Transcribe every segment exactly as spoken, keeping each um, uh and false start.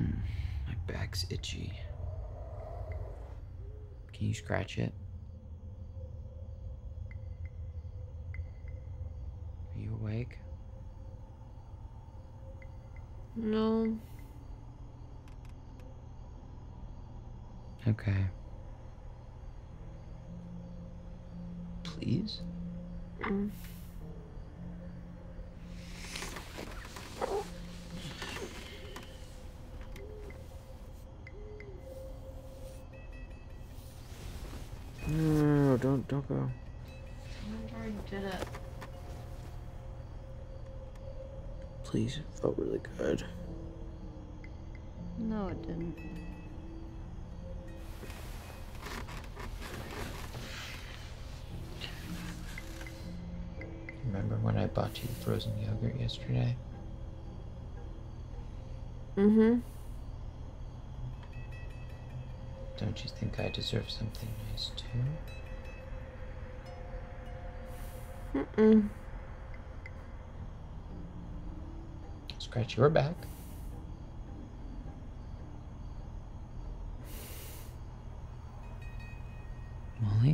My back's itchy. Can you scratch it? Are you awake? No. Okay. Please? Mm. No, don't don't go. I already did it. Please, it felt really good. No, it didn't. Remember when I bought you frozen yogurt yesterday? Mm-hmm. Don't you think I deserve something nice too? Mm-mm. Scratch your back. Molly?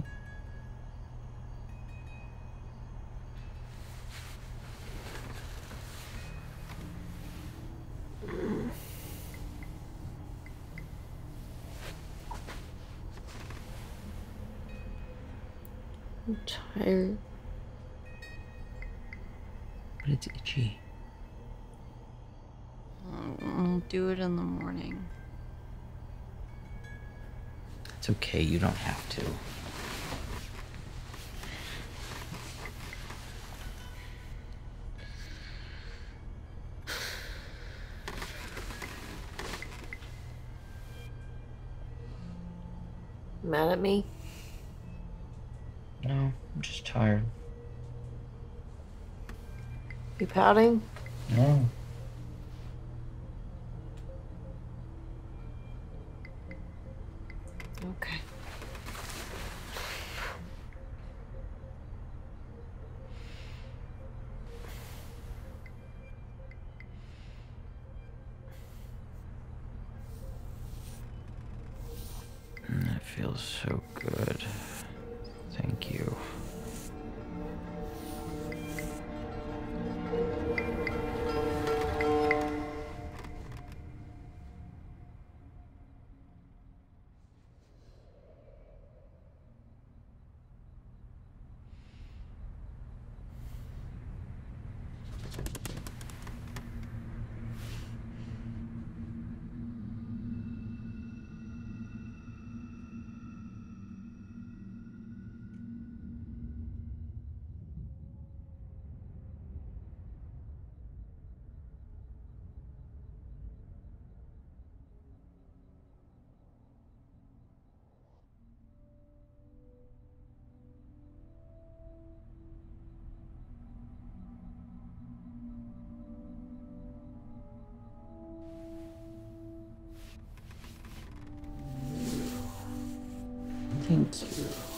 I'm tired. But it's itchy. I'll do it in the morning. It's okay, you don't have to. Mad at me? No, I'm just tired. You pouting? No. Okay. That feels so good. Thank you. Thank you.